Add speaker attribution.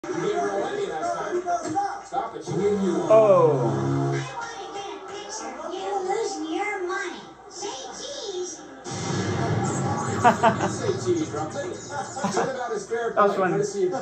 Speaker 1: You gave her a Whammy last time. Stop it. She gave you one.
Speaker 2: Oh.
Speaker 3: I want to get a picture of you losing your money. Say cheese.
Speaker 1: Say cheese, Rumpy. What about his fair
Speaker 2: That was
Speaker 1: play?
Speaker 2: fun.